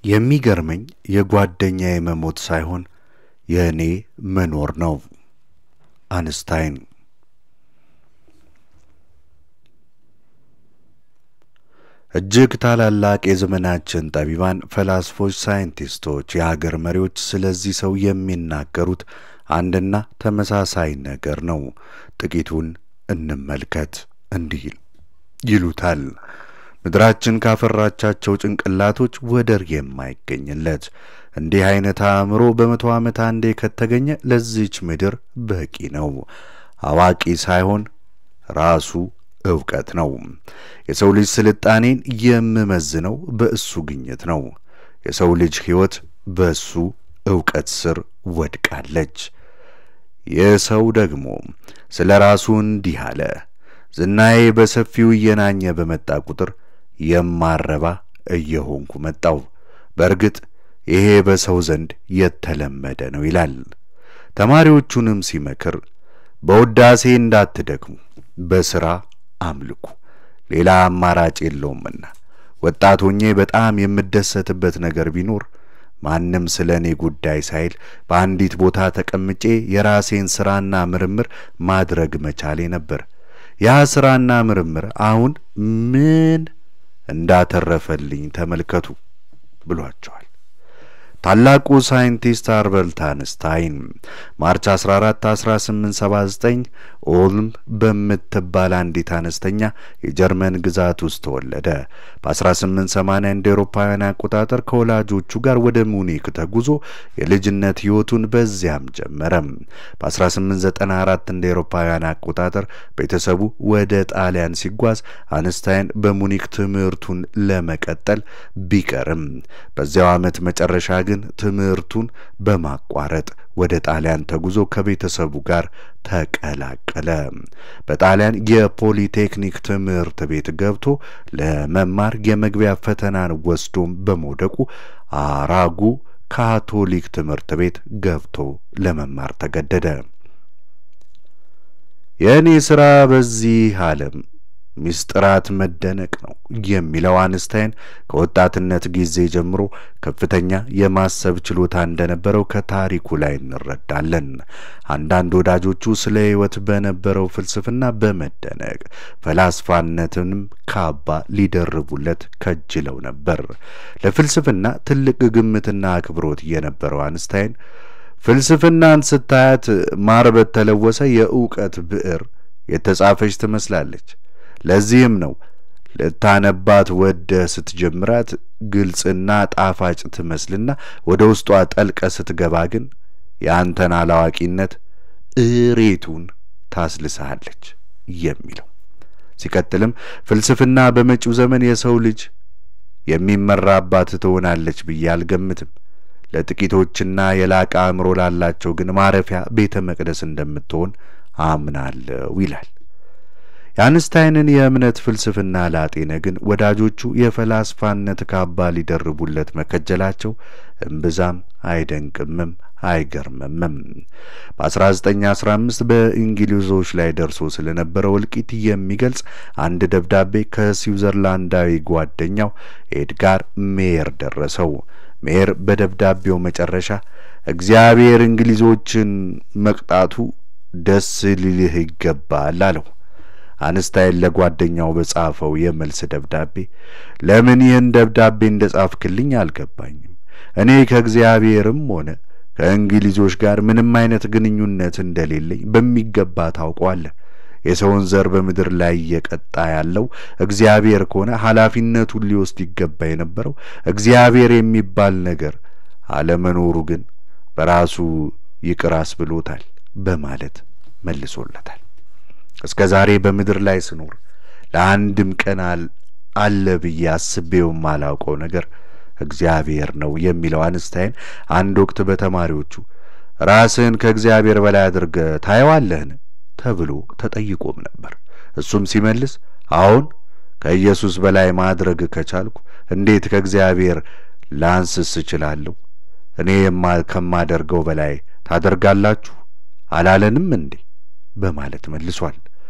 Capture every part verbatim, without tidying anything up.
የሚገርመኝ የጓደኛዬ መሞት ሳይሆን የእኔ መኖር ነው። አንስታይን። እጅግ ታላላቅ የዘመናችን ጠቢባን፣ ፈላስፎች፣ ሳይንቲስቶች፣ የሀገር መሪዎች ስለዚህ ሰው የሚናገሩት አንድና ተመሳሳይ ነገር ነው። ጥቂቱን እንመልከት። እንዲህ ይሉታል። ምድራችን ካፈራቻቸው ጭንቅላቶች ወደር የማይገኝለት እንዲህ አይነት አእምሮ በመቶ ዓመት አንዴ ከተገኘ ለዚች ምድር በቂ ነው። አዋቂ ሳይሆን ራሱ ዕውቀት ነው። የሰው ልጅ ስልጣኔን የሚመዝነው በእሱ ግኝት ነው። የሰው ልጅ ሕይወት በእሱ ዕውቀት ስር ወድቃለች። የሰው ደግሞ ስለ ራሱ እንዲህ አለ። ዝናዬ በሰፊው እየናኘ በመጣ ቁጥር የማረባ እየሆንኩ መጣው። በእርግጥ ይሄ በሰው ዘንድ የተለመደ ነው ይላል። ተማሪዎቹንም ሲመክር በውዳሴ እንዳትደክሙ በሥራ አምልኩ፣ ሌላ አማራጭ የለውምና። ወጣት ሆኜ በጣም የምደሰትበት ነገር ቢኖር ማንም ስለኔ ጉዳይ ሳይል በአንዲት ቦታ ተቀምጬ የራሴን ሥራና ምርምር ማድረግ መቻሌ ነበር። ያ ሥራና ምርምር አሁን ምን እንዳተረፈልኝ ተመልከቱ ብሏቸዋል። ታላቁ ሳይንቲስት አልበርት አንስታይን ማርች አስራ አራት አስራ ስምንት ሰባ ዘጠኝ ኦልም በምትባል አንዲት አነስተኛ የጀርመን ግዛት ውስጥ ተወለደ። በ1880 እንደ አውሮፓውያን አቆጣጠር ከወላጆቹ ጋር ወደ ሙኒክ ተጉዞ የልጅነት ሕይወቱን በዚያም ጀመረ። በ1894 እንደ አውሮፓውያን አቆጣጠር ቤተሰቡ ወደ ጣሊያን ሲጓዝ አንስታይን በሙኒክ ትምህርቱን ለመቀጠል ቢቀርም በዚያው ዓመት መጨረሻ ግን ትምህርቱን በማቋረጥ ወደ ጣሊያን ተጉዞ ከቤተሰቡ ጋር ተቀላቀለ። በጣሊያን የፖሊቴክኒክ ትምህርት ቤት ገብቶ ለመማር የመግቢያ ፈተናን ወስዶ በመውደቁ አራጉ ካቶሊክ ትምህርት ቤት ገብቶ ለመማር ተገደደ። የኔ ሥራ በዚህ ዓለም ሚስጥራት መደነቅ ነው የሚለው አንስታይን ከወጣትነት ጊዜ ጀምሮ ከፍተኛ የማሰብ ችሎታ እንደነበረው ከታሪኩ ላይ እንረዳለን። አንዳንድ ወዳጆቹ ስለ ሕይወት በነበረው ፍልስፍና በመደነቅ ፈላስፋነትንም ካባ ሊደርቡለት ከጅለው ነበር። ለፍልስፍና ትልቅ ግምትና አክብሮት የነበረው አንስታይን ፍልስፍናን ስታያት ማር በተለወሰ የዕውቀት ብዕር የተጻፈች ትመስላለች። ለዚህም ነው ለታነባት ወደ ስትጀምራት ግልጽና ጣፋጭ ትመስልና ወደ ውስጧ ጠልቀ ስትገባ ግን ያንተን አላዋቂነት እሬቱን ታስልሳለች የሚለው። ሲቀጥልም ፍልስፍና በመጪው ዘመን የሰው ልጅ የሚመራባት ትሆናለች ብዬ አልገምትም። ለጥቂቶችና የላቀ አእምሮ ላላቸው ግን ማረፊያ ቤተ መቅደስ እንደምትሆን አምናለሁ ይላል። የአንስታይንን የእምነት ፍልስፍና ላጤነ ግን ወዳጆቹ የፈላስፋነት ካባ ሊደርቡለት መከጀላቸው እምብዛም አይደንቅምም አይገርምምም። በ1915 በእንግሊዞች ላይ ደርሶ ስለነበረው እልቂት የሚገልጽ አንድ ደብዳቤ ከስዊዘርላንዳዊ ጓደኛው ኤድጋር ሜየር ደረሰው። ሜየር በደብዳቤው መጨረሻ እግዚአብሔር እንግሊዞችን መቅጣቱ ደስ ሊልህ ይገባል አለው። አንስታይን ለጓደኛው በጻፈው የመልስ ደብዳቤ ለምን ይህን ደብዳቤ እንደጻፍክልኝ አልገባኝም። እኔ ከእግዚአብሔርም ሆነ ከእንግሊዞች ጋር ምንም አይነት ግንኙነት እንደሌለኝ በሚገባ ታውቀዋለህ። የሰውን ዘር በምድር ላይ እየቀጣ ያለው እግዚአብሔር ከሆነ ኃላፊነቱን ሊወስድ ይገባ የነበረው እግዚአብሔር የሚባል ነገር አለመኖሩ ግን በራሱ ይቅር አስብሎታል በማለት መልሶለታል። እስከ ዛሬ በምድር ላይ ስኖር ለአንድም ቀን አለ ብዬ አስቤው ማላውቀው ነገር እግዚአብሔር ነው የሚለው አንስታይን አንድ ወቅት በተማሪዎቹ ራስን ከእግዚአብሔር በላይ አድርገህ ታየዋለህን ተብሎ ተጠይቆም ነበር። እሱም ሲመልስ አሁን ከኢየሱስ በላይ ማድረግ ከቻልኩ እንዴት ከእግዚአብሔር ላንስስ እችላለሁ? እኔ ከማደርገው በላይ ታደርጋላችሁ አላለንም እንዴ በማለት መልሷል።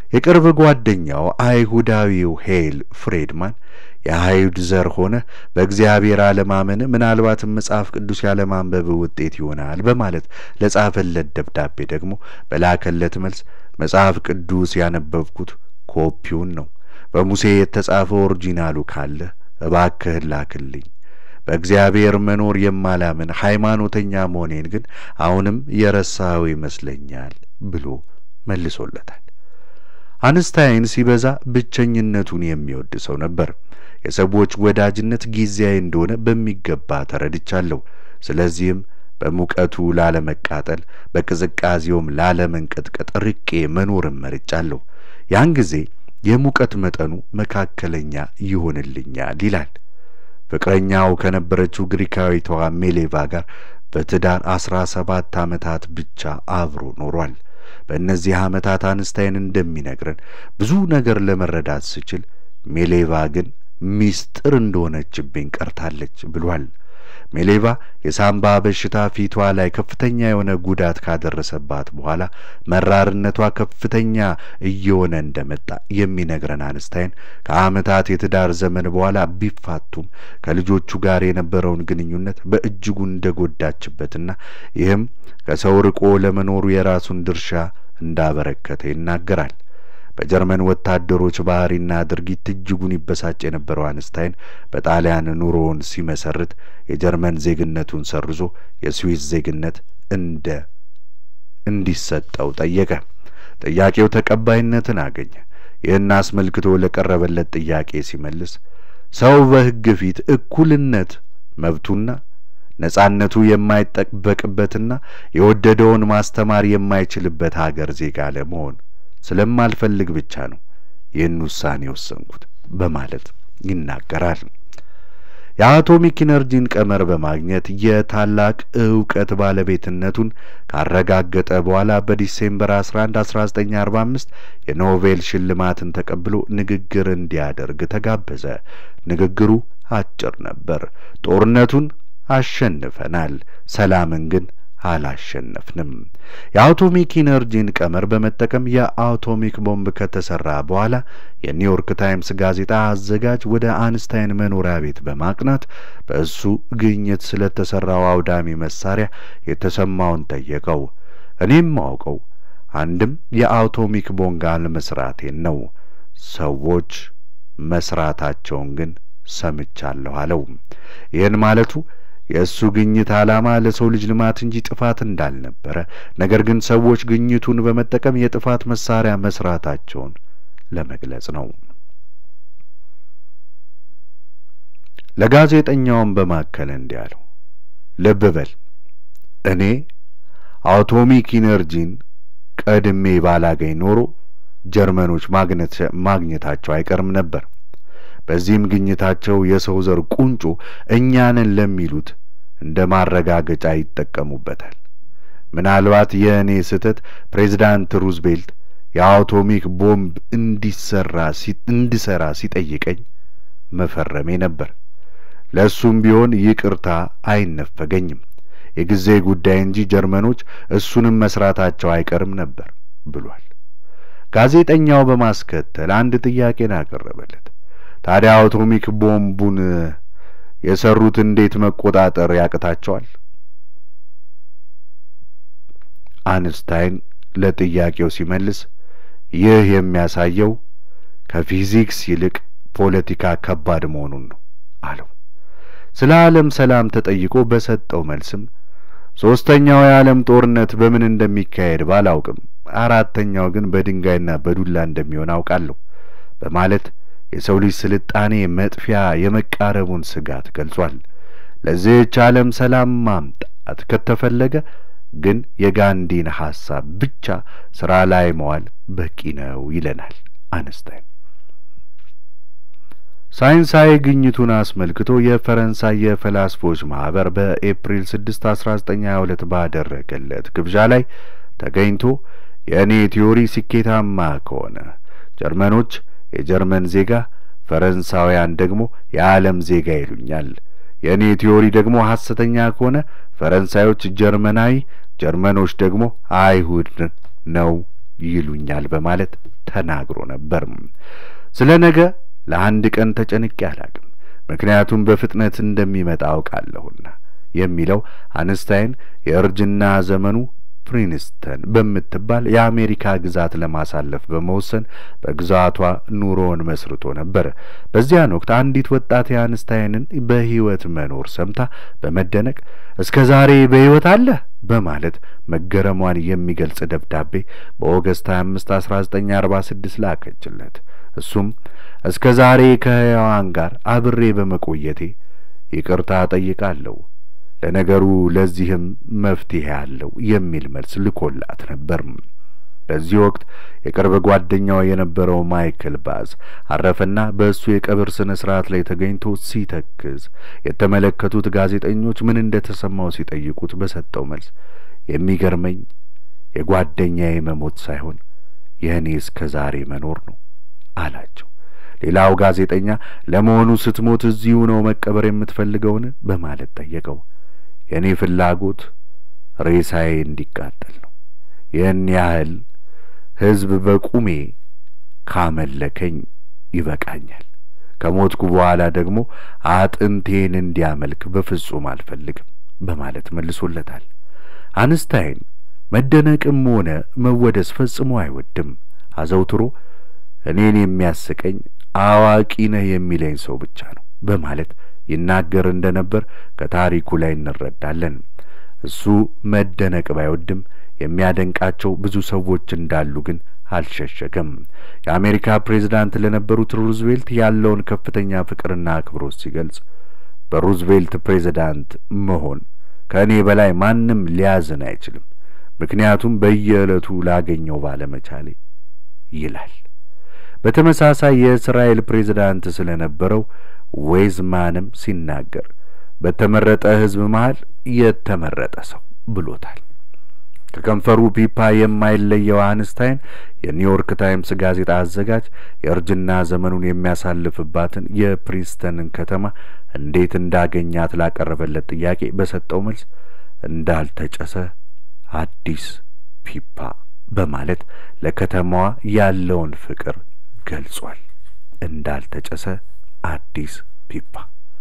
የቅርብ ጓደኛው አይሁዳዊው ሄል ፍሬድማን የአይሁድ ዘር ሆነ በእግዚአብሔር አለማመን ምናልባትም መጽሐፍ ቅዱስ ያለማንበብ ውጤት ይሆናል በማለት ለጻፈለት ደብዳቤ ደግሞ በላከለት መልስ መጽሐፍ ቅዱስ ያነበብኩት ኮፒውን ነው፣ በሙሴ የተጻፈው ኦሪጂናሉ ካለ እባክህ ላክልኝ፣ በእግዚአብሔር መኖር የማላምን ሃይማኖተኛ መሆኔን ግን አሁንም የረሳው ይመስለኛል ብሎ መልሶለታል። አንስታይን ሲበዛ ብቸኝነቱን የሚወድ ሰው ነበር። የሰዎች ወዳጅነት ጊዜያዊ እንደሆነ በሚገባ ተረድቻለሁ። ስለዚህም በሙቀቱ ላለመቃጠል በቅዝቃዜውም ላለመንቀጥቀጥ ርቄ መኖርን መርጫለሁ። ያን ጊዜ የሙቀት መጠኑ መካከለኛ ይሆንልኛል ይላል። ፍቅረኛው ከነበረችው ግሪካዊቷ ሜሌቫ ጋር በትዳር አስራ ሰባት ዓመታት ብቻ አብሮ ኖሯል። በእነዚህ ዓመታት አንስታይን እንደሚነግረን ብዙ ነገር ለመረዳት ስችል ሜሌቫ ግን ሚስጥር እንደሆነችብኝ ቀርታለች ብሏል። ሜሌቫ የሳምባ በሽታ ፊቷ ላይ ከፍተኛ የሆነ ጉዳት ካደረሰባት በኋላ መራርነቷ ከፍተኛ እየሆነ እንደመጣ የሚነግረን አንስታይን ከዓመታት የትዳር ዘመን በኋላ ቢፋቱም ከልጆቹ ጋር የነበረውን ግንኙነት በእጅጉ እንደጎዳችበትና ይህም ከሰው ርቆ ለመኖሩ የራሱን ድርሻ እንዳበረከተ ይናገራል። በጀርመን ወታደሮች ባህሪና ድርጊት እጅጉን ይበሳጭ የነበረው አንስታይን በጣሊያን ኑሮውን ሲመሰርት የጀርመን ዜግነቱን ሰርዞ የስዊስ ዜግነት እንደ እንዲሰጠው ጠየቀ። ጥያቄው ተቀባይነትን አገኘ። ይህን አስመልክቶ ለቀረበለት ጥያቄ ሲመልስ ሰው በሕግ ፊት እኩልነት መብቱና ነጻነቱ የማይጠበቅበትና የወደደውን ማስተማር የማይችልበት ሀገር ዜጋ ለመሆን ስለማልፈልግ ብቻ ነው ይህን ውሳኔ ወሰንኩት በማለት ይናገራል። የአቶሚክ ኢነርጂን ቀመር በማግኘት የታላቅ ዕውቀት ባለቤትነቱን ካረጋገጠ በኋላ በዲሴምበር አስራ አንድ አስራ ዘጠኝ አርባ አምስት የኖቤል ሽልማትን ተቀብሎ ንግግር እንዲያደርግ ተጋበዘ። ንግግሩ አጭር ነበር። ጦርነቱን አሸንፈናል፣ ሰላምን ግን አላሸነፍንም። የአቶሚክ ኢነርጂን ቀመር በመጠቀም የአቶሚክ ቦምብ ከተሰራ በኋላ የኒውዮርክ ታይምስ ጋዜጣ አዘጋጅ ወደ አንስታይን መኖሪያ ቤት በማቅናት በእሱ ግኝት ስለተሰራው አውዳሚ መሳሪያ የተሰማውን ጠየቀው። እኔም ማውቀው አንድም የአቶሚክ ቦምብ አለመስራቴን ነው፣ ሰዎች መስራታቸውን ግን ሰምቻለሁ አለው። ይህን ማለቱ የእሱ ግኝት ዓላማ ለሰው ልጅ ልማት እንጂ ጥፋት እንዳልነበረ፣ ነገር ግን ሰዎች ግኝቱን በመጠቀም የጥፋት መሳሪያ መስራታቸውን ለመግለጽ ነው። ለጋዜጠኛውም በማከለ እንዲህ አለው፣ ልብ በል እኔ አቶሚክ ኢነርጂን ቀድሜ ባላገኝ ኖሮ ጀርመኖች ማግኘት ማግኘታቸው አይቀርም ነበር። በዚህም ግኝታቸው የሰው ዘር ቁንጮ እኛንን ለሚሉት እንደ ማረጋገጫ ይጠቀሙበታል። ምናልባት የእኔ ስህተት ፕሬዝዳንት ሩዝቬልት የአቶሚክ ቦምብ እንዲሰራ እንዲሰራ ሲጠይቀኝ መፈረሜ ነበር። ለሱም ቢሆን ይቅርታ አይነፈገኝም። የጊዜ ጉዳይ እንጂ ጀርመኖች እሱንም መስራታቸው አይቀርም ነበር ብሏል። ጋዜጠኛው በማስከተል አንድ ጥያቄን አቀረበለት። ታዲያ አቶሚክ ቦምቡን የሰሩት እንዴት መቆጣጠር ያቅታቸዋል? አንስታይን ለጥያቄው ሲመልስ ይህ የሚያሳየው ከፊዚክስ ይልቅ ፖለቲካ ከባድ መሆኑን ነው አለው። ስለ ዓለም ሰላም ተጠይቆ በሰጠው መልስም ሶስተኛው የዓለም ጦርነት በምን እንደሚካሄድ ባላውቅም አራተኛው ግን በድንጋይና በዱላ እንደሚሆን አውቃለሁ በማለት የሰው ልጅ ስልጣኔ መጥፊያ የመቃረቡን ስጋት ገልጿል። ለዚህች ዓለም ሰላም ማምጣት ከተፈለገ ግን የጋንዲን ሐሳብ ብቻ ስራ ላይ መዋል በቂ ነው ይለናል አንስታይን። ሳይንሳዊ ግኝቱን አስመልክቶ የፈረንሳይ የፈላስፎች ማህበር በኤፕሪል ስድስት አስራ ዘጠኝ ሀያ ሁለት ባደረገለት ግብዣ ላይ ተገኝቶ የእኔ ቲዮሪ ስኬታማ ከሆነ ጀርመኖች የጀርመን ዜጋ፣ ፈረንሳውያን ደግሞ የዓለም ዜጋ ይሉኛል። የእኔ ቲዮሪ ደግሞ ሐሰተኛ ከሆነ ፈረንሳዮች ጀርመናዊ፣ ጀርመኖች ደግሞ አይሁድ ነው ይሉኛል በማለት ተናግሮ ነበር። ስለ ነገ ለአንድ ቀን ተጨንቄ አላቅም፣ ምክንያቱም በፍጥነት እንደሚመጣ አውቃለሁና የሚለው አንስታይን የእርጅና ዘመኑ ፕሪንስተን በምትባል የአሜሪካ ግዛት ለማሳለፍ በመወሰን በግዛቷ ኑሮውን መስርቶ ነበር። በዚያን ወቅት አንዲት ወጣት የአንስታይንን በህይወት መኖር ሰምታ በመደነቅ እስከ ዛሬ በህይወት አለ በማለት መገረሟን የሚገልጽ ደብዳቤ በኦገስት ሃያ አምስት አስራ ዘጠኝ አርባ ስድስት ላከችለት። እሱም እስከ ዛሬ ከሕያዋን ጋር አብሬ በመቆየቴ ይቅርታ ጠይቃለሁ፣ ለነገሩ ለዚህም መፍትሄ አለው የሚል መልስ ልኮላት ነበር። በዚህ ወቅት የቅርብ ጓደኛው የነበረው ማይክል ባዝ አረፈና በእሱ የቀብር ስነ ስርዓት ላይ ተገኝቶ ሲተክዝ የተመለከቱት ጋዜጠኞች ምን እንደተሰማው ሲጠይቁት በሰጠው መልስ የሚገርመኝ የጓደኛዬ መሞት ሳይሆን የእኔ እስከ ዛሬ መኖር ነው አላቸው። ሌላው ጋዜጠኛ ለመሆኑ ስትሞት እዚሁ ነው መቀበር የምትፈልገውን በማለት ጠየቀው። የኔ ፍላጎት ሬሳዬ እንዲቃጠል ነው። ይህን ያህል ህዝብ በቁሜ ካመለከኝ ይበቃኛል። ከሞትኩ በኋላ ደግሞ አጥንቴን እንዲያመልክ በፍጹም አልፈልግም በማለት መልሶለታል። አንስታይን መደነቅም ሆነ መወደስ ፈጽሞ አይወድም። አዘውትሮ እኔን የሚያስቀኝ አዋቂ ነህ የሚለኝ ሰው ብቻ ነው በማለት ይናገር እንደነበር ከታሪኩ ላይ እንረዳለን። እሱ መደነቅ ባይወድም የሚያደንቃቸው ብዙ ሰዎች እንዳሉ ግን አልሸሸገም። የአሜሪካ ፕሬዝዳንት ለነበሩት ሩዝቬልት ያለውን ከፍተኛ ፍቅርና አክብሮት ሲገልጽ በሩዝቬልት ፕሬዝዳንት መሆን ከእኔ በላይ ማንም ሊያዝን አይችልም፣ ምክንያቱም በየዕለቱ ላገኘው ባለመቻሌ ይላል። በተመሳሳይ የእስራኤል ፕሬዝዳንት ስለነበረው ዌዝማንም ሲናገር በተመረጠ ህዝብ መሃል የተመረጠ ሰው ብሎታል። ከከንፈሩ ፒፓ የማይለየው አንስታይን የኒውዮርክ ታይምስ ጋዜጣ አዘጋጅ የእርጅና ዘመኑን የሚያሳልፍባትን የፕሪንስተንን ከተማ እንዴት እንዳገኛት ላቀረበለት ጥያቄ በሰጠው መልስ እንዳልተጨሰ አዲስ ፒፓ በማለት ለከተማዋ ያለውን ፍቅር ገልጿል። እንዳልተጨሰ አዲስ ፒፓ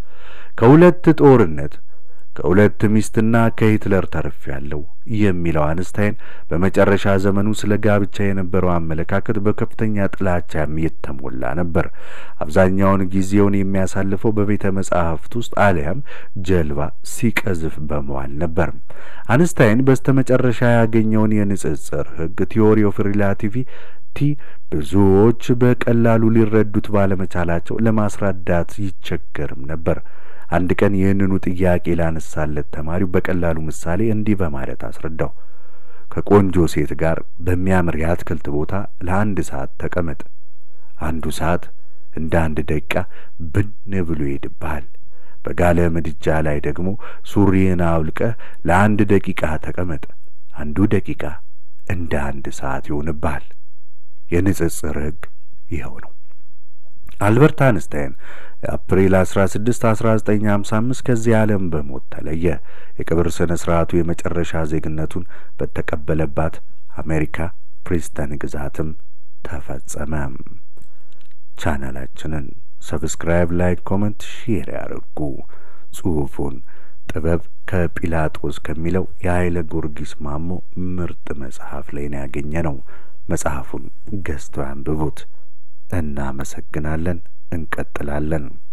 ከሁለት ጦርነት ከሁለት ሚስትና ከሂትለር ተርፍ ያለው የሚለው አንስታይን በመጨረሻ ዘመኑ ስለ ጋብቻ የነበረው አመለካከት በከፍተኛ ጥላቻ የተሞላ ነበር። አብዛኛውን ጊዜውን የሚያሳልፈው በቤተ መጻሕፍት ውስጥ አልያም ጀልባ ሲቀዝፍ በመዋል ነበር። አንስታይን በስተመጨረሻ ያገኘውን የንጽጽር ህግ ቲዮሪ ኦፍ ሪላቲቪቲ ብዙዎች በቀላሉ ሊረዱት ባለመቻላቸው ለማስረዳት ይቸገርም ነበር። አንድ ቀን ይህንኑ ጥያቄ ላነሳለት ተማሪው በቀላሉ ምሳሌ እንዲህ በማለት አስረዳው። ከቆንጆ ሴት ጋር በሚያምር የአትክልት ቦታ ለአንድ ሰዓት ተቀመጥ። አንዱ ሰዓት እንደ አንድ ደቂቃ ብን ብሎ ይሄድብሃል። በጋለ ምድጃ ላይ ደግሞ ሱሪህን አውልቀህ ለአንድ ደቂቃ ተቀመጥ። አንዱ ደቂቃ እንደ አንድ ሰዓት ይሆንብሃል። የንጽጽር ህግ ይኸው ነው። አልበርት አንስታይን አፕሪል አስራ ስድስት አስራ ዘጠኝ ሀምሳ አምስት ከዚህ ዓለም በሞት ተለየ። የቀብር ስነ ስርዓቱ የመጨረሻ ዜግነቱን በተቀበለባት አሜሪካ ፕሪንስተን ግዛትም ተፈጸመ። ቻናላችንን ሰብስክራይብ፣ ላይክ፣ ኮሜንት፣ ሼር ያድርጉ። ጽሑፉን ጥበብ ከጲላጦስ ከሚለው የኃይለ ጊዮርጊስ ማሞ ምርጥ መጽሐፍ ላይ ነው ያገኘነው። መጽሐፉን ገዝተው አንብቡት። እናመሰግናለን። እንቀጥላለን።